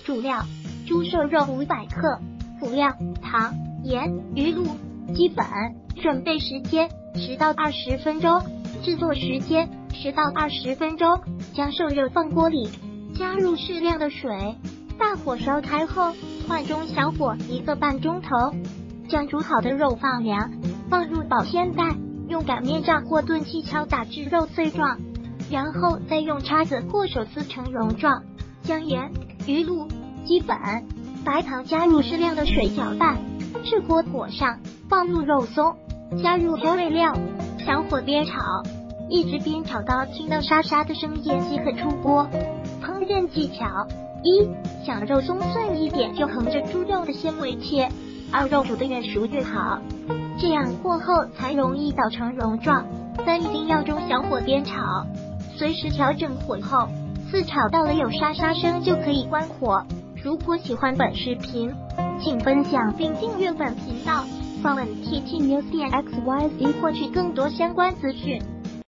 主料：猪瘦肉500克。辅料：糖、盐、鱼露。基本准备时间10到20分钟，制作时间10到20分钟。将瘦肉放锅里，加入适量的水，大火烧开后换中小火1个半钟头。将煮好的肉放凉，放入保鲜袋，用擀面杖或钝器敲打至肉碎状，然后再用叉子或手撕成蓉状。将盐、鱼露、基本、白糖加入适量的水搅拌，至锅火上放入肉松，加入调味料，小火煸炒，一直煸炒到听到沙沙的声音即可出锅。烹饪技巧：1. 想肉松碎一点就横着猪肉的纤维切，2. 肉煮得越熟越好，这样过后才容易捣成蓉状。3. 一定要中小火煸炒，随时调整火候，4. 炒到了有沙沙声就可以关火。如果喜欢本视频，请分享并订阅本频道，访问 ttnews.xyz 获取更多相关资讯。